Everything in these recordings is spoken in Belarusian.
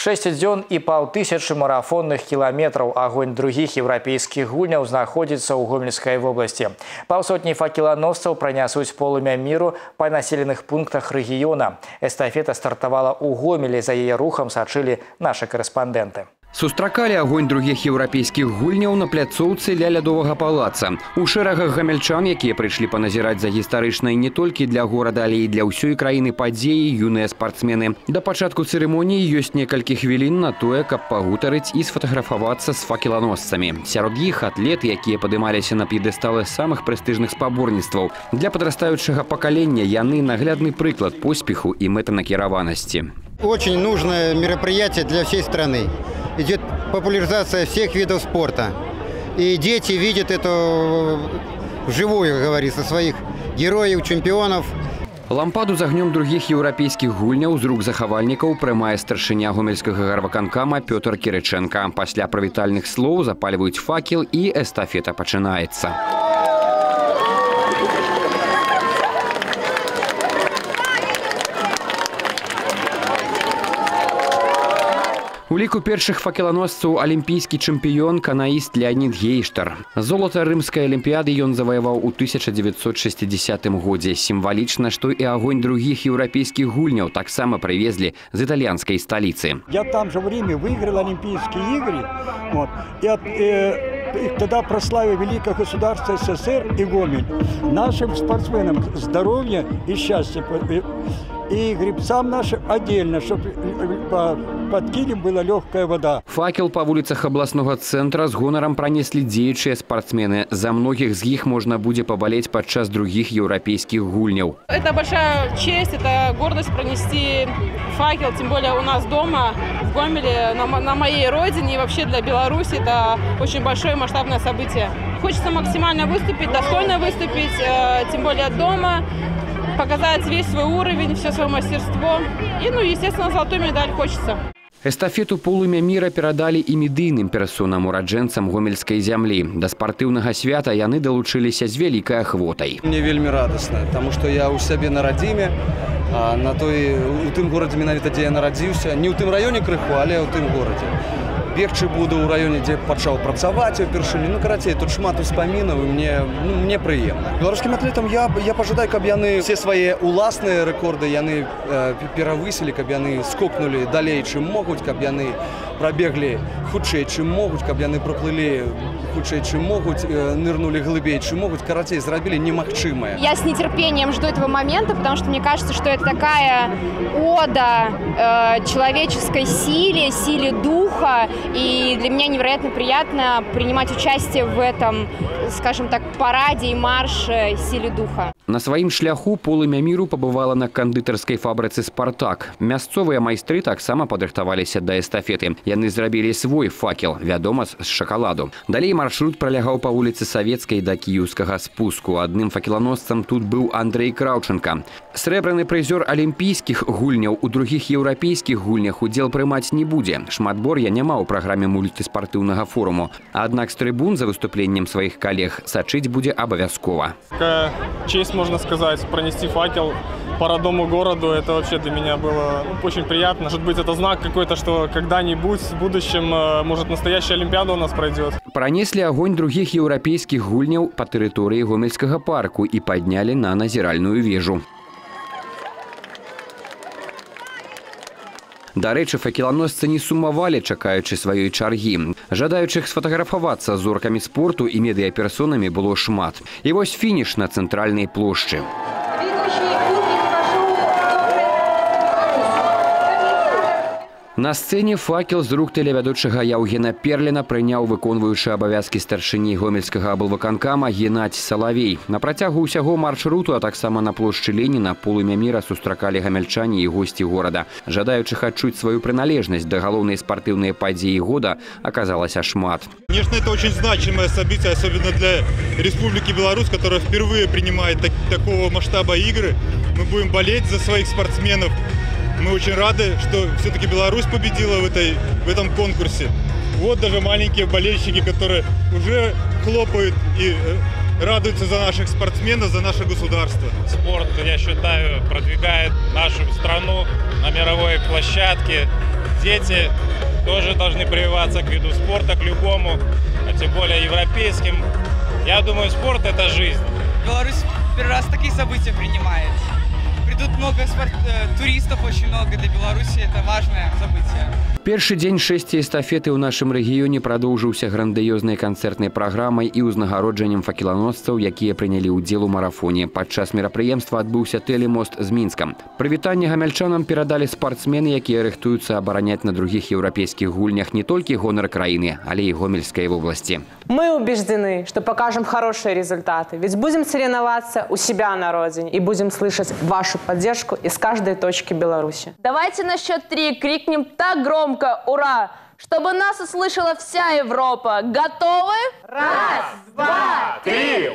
6 дзён і 500 марафонных кіламетраў агонь другіх еўрапейскіх гульняў знаходзіцца ў Гомельскай вобласці. Паўсотні факеланосцаў пранясуць полымя міру па населеных пунктах рэгіёна. Эстафета стартавала ў Гомелі, за яе рухам сачылі нашы корэспандэнты. Сустракалі агонь другіх еўрапейскіх гульняў на пляцоўцы ля лядовага палаца. У шэрагах гамельчан, якія прыйшлі паназіраць за гістарычнай не толькі для горада, але і для ўсёй краіны падзеі, юныя спартсмены. Да пачатку цырымоніі ёсць некалькі хвілін на тое, каб пагутарыць і сфатаграфавацца з факеланосцамі. Сярод іх атлеты, якія падымаліся на п'едэсталы самых прэстыжных спаборніцтваў. Для падрастаючага пакалення яны наглядны прыклад поспеху і мэтанакіраванасці. Очень нужное мероприятие для всей страны. Идет популяризация всех видов спорта. И дети видят это вживую, как говорится, своих героев, чемпионов. Лампаду з агнём другіх еўрапейскіх гульняў з рук захавальнікаў прымае старшыня гомельскага гарвыканкама Пётр Кірычэнка. Пасля прывітальных слоў запальваюць факел і эстафета пачынаецца. У ліку першых факеланосцаў алімпійскі чэмпіён, канаіст Леонід Гейштар. Золата рымскай алімпіяды ён заваяваў у 1960 годзе. Сімвалічна, што і агонь другіх еўрапейских гульняў таксама прывезлі з італьянскай сталіцы. Я там же в Риме выиграл Олимпийские игры. Вот, и тогда прославил великое государство СССР и Гомель. Нашим спортсменам здоровья и счастья. И гребцам нашим отдельно, чтобы под килем была легкая вода. Факел по вуліцах областного центра з гонорам пронесли дзеючыя спортсмены. За многих з іх можно будет поболеть подчас других европейских гульняў. Это большая честь, это гордость пронести факел, тем более у нас дома, в Гомеле, на моей родине и вообще для Беларуси. Это очень большое масштабное событие. Хочется максимально выступить, достойно выступить, тем более дома. Показать весь свой уровень, все свое мастерство. И, естественно, золотую медаль хочется. Эстафету полымя міра перадалі і медыйным персонам, ураджэнцам гомельскай зямлі. Да спартыўнага свята яны далучыліся з вялікай ахвотай. Мне вельмі радасна, таму што я ў сябе на радзіме, у тым горадзе менавіта, дзе я нарадзіўся, не ў тым раёне крыху, але ў тым горадзе. Бегчы буду ў раёне, дзе пачаў працаваць упершыню. Карацей, тут шмат успамінаў, і мне прыемна. Беларускім атлетам я пажадаю, каб яны все свае уласныя рэкорды яны перавысілі, каб яны скокнулі далей, чым могуць, каб яны прабеглі хутчэй, чым могуць, каб яны праплылі хутчэй, чым могуць, нырнули глыбей, чым могуць, карацей, зрабілі немагчымае. Я с нетерпением жду этого момента, потому что мне кажется, что это такая ода человеческой силе духа. И для меня невероятно приятно принимать участие в этом, скажем так, параде и марше силы духа. На сваім шляху полымя міру пабывала на кандытарскай фабрыцы «Спартак». Мясцовыя майстры таксама падрыхтаваліся да эстафеты. Яны зрабілі свой факел, вядома, з шакаладу. Далей маршрут пролягаў па вуліцы Савецкай да кіеўскага спуску. Адным факеланосцам тут быў Андрей Краўченка. Срэбраны прызёр алімпійскіх гульняў у другіх еўрапейскіх гульнях удзел прымаць не будзе. Шматбор'я няма ў праграме мультыспартыўнага форуму. Аднак з трыбун за выступленнем сваіх калег сачыць будзе абавязкова. Честь, можно сказать, пронести факел по родному городу, это вообще для меня было очень приятно. Может быть, это знак какой-то, что когда-нибудь в будущем, может, настоящая Олимпиада у нас пройдет. Пронесли огонь других еўрапейскіх гульняў по тэрыторыі Гомельскага парку и подняли на назіральную вежу. Дарэчы, факеланосцы не сумавалі, чакаючы сваёй чаргі. Жадаючых сфатаграфавацца з зоркамі спорту і медыяперсонамі было шмат. І вось фініш на цэнтральнай плошчы. На сцэне факел з рук тэлевядучага Яўгена Перліна прыняў выконваючы абавязкі старшыні гомельскага аблвыканкама Геннадзь Салавей. На працягу ўсяго маршруту, а таксама на плошчы Леніна полымя міра сустракалі гамельчане і госці горада. Жадаючых адчуць сваю прыналежнасць да галоўнай спартыўнай падзеі года аказалася шмат. Конечно, это очень значимое событие, особенно для Республики Беларусь, которая впервые принимает такого масштаба игры. Мы будем болеть за своих спортсменов. Мы очень рады, что все-таки Беларусь победила в этом конкурсе. Вот даже маленькие болельщики, которые уже хлопают и радуются за наших спортсменов, за наше государство. Спорт, я считаю, продвигает нашу страну на мировой площадке. дети тоже должны прививаться к виду спорта, к любому, а тем более европейским. Я думаю, спорт – это жизнь. Беларусь первый раз такие события принимает. Придут много туристов, очень много для Беларуси. Это важное событие. Першы дзень шэсці эстафеты ў нашым рэгіёне прадоўжыўся грандыёзнай канцэртнай праграмай і ўзнагароджаннем факеланосцаў, якія прынялі ўдзел у марафоне. Падчас мерапрыемства адбыўся тэлемост з Мінска. Прывітанне гамяльчанам перадалі спартсмены, якія рыхтуюцца абараняць на другіх еўрапейскіх гульнях не толькі гонар краіны, але і Гомельской области. Мы убеждены, что покажем хорошие результаты, ведь будем соревноваться у себя на родине и будем слышать вашу поддержку из каждой точки Беларуси. Давайте на счет 3 крикнем так громко «Ура!», чтобы нас услышала вся Европа. Готовы? Раз, два, три,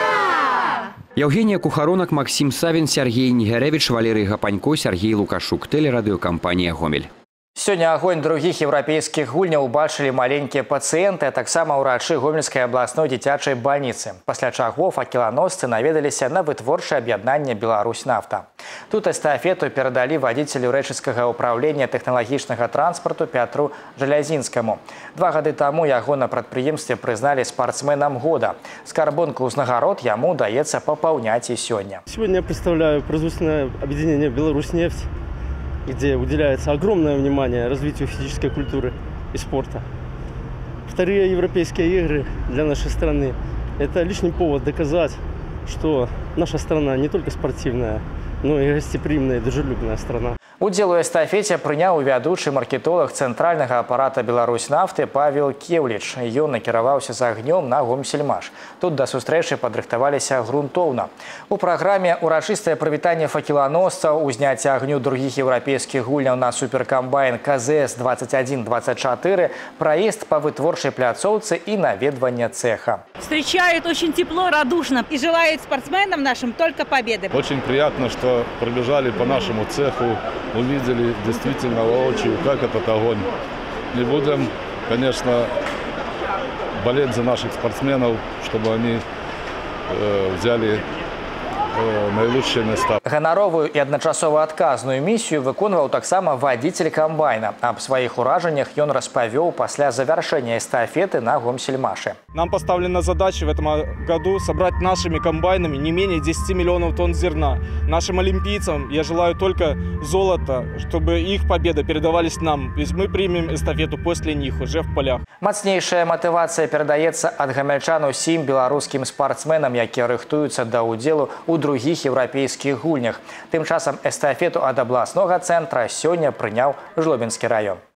ура! Евгения Кухаронок, Максим Савин, Сергей Нигеревич, Валерий Гапанько, Сергей Лукашук. Телерадиокомпания «Гомель». Сегодня огонь других европейских гульняў убачили маленькие пациенты, а таксама ўрачы Гомельской областной дзіцячай больницы. Пасля чаго факеланосцы наведаліся на вытворчае аб'яднанне «Беларусьнафта». Тут эстафету перадалі вадзіцелю рэчыцкага ўправлення тэхналагічнага транспарту Пятру Жалязінскаму. 2 гады таму яго на прадпрыемстве прызналі спортсменам года. Скарбонку ўзнагарод яму даецца папаўняць і сёння. Сегодня я представляю производственное объединение «Беларусьнефть», где уделяется огромное внимание развитию физической культуры и спорта. Вторые европейские игры для нашей страны – это лишний повод доказать, что наша страна не только спортивная, но и гостеприимная и дружелюбная страна. Удзел у эстафете прыняў вядучы маркетолог цэнтральнага апарата «Беларусьнафты» Павел Кеўліч. Ён накіраваўся з агнём на Гомсельмаш. Тут да сустрэчы падрыхтаваліся грунтоўна. У праграме урачыстае прывітанне факеланосцаў, узняцце агню другіх еўрапейскіх гульняў на суперкамбайн КЗС-21-24, праезд по вытворчай пляцоўцы и наведванне цеха. Встречают очень тепло, радушно и желают спортсменам нашим только победы. Очень приятно, что пробежали по нашему цеху, увидели действительно воочию, как этот огонь. И будем, конечно, болеть за наших спортсменов, чтобы они взяли наилучшие места. Ганаровую і адначасова адказную місію выконваў таксама вадзіцель камбайна. Аб сваіх уражаннях ён распавёў пасля завяршэння эстафеты на Гомсельмаше. Нам поставлена задача в этом году собрать нашими комбайнами не менее 10 миллионов тонн зерна. Нашим олимпийцам я желаю только золота, чтобы их победы передавались нам. Ведь мы примем эстафету после них уже в полях. Мацнейшая матывацыя перадаецца ад гамяльчан усім беларускім спартсменам, якія рыхтуюцца да ўдзелу ў других еўрапейскіх гульнях. Тым часам эстафету ад абласнога цэнтра сёння прыняў Жлобінскі раён.